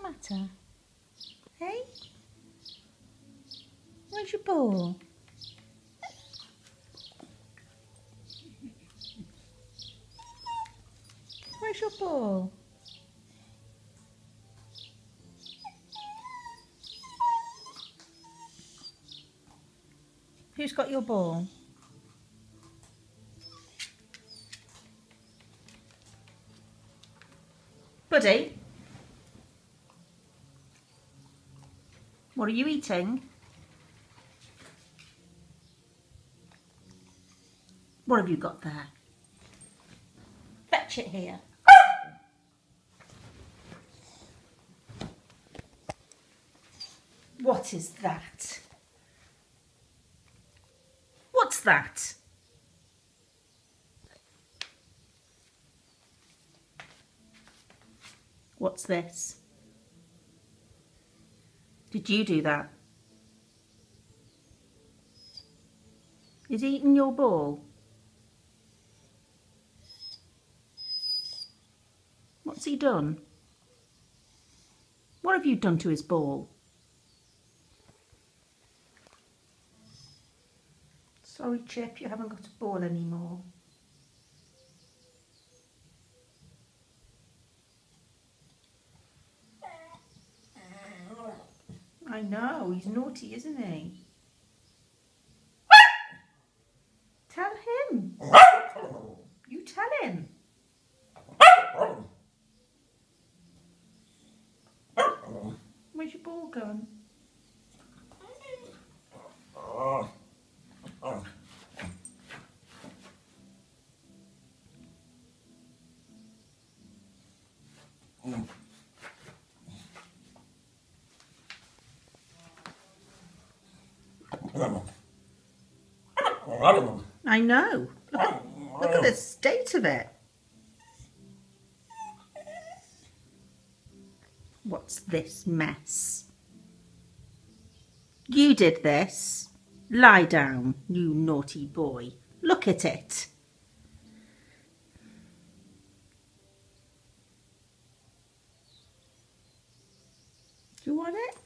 matter? Hey? Where's your ball? Where's your ball? Who's got your ball? Buddy? What are you eating? What have you got there? Fetch it here. What is that? What's that? What's this? Did you do that? Is he eating your ball? What's he done? What have you done to his ball? Sorry, Chip, you haven't got a ball anymore. I know, he's naughty, isn't he? Tell him. You tell him. Where's your ball gone? I know. Look at the state of it. What's this mess? You did this. Lie down, you naughty boy. Look at it. Do you want it?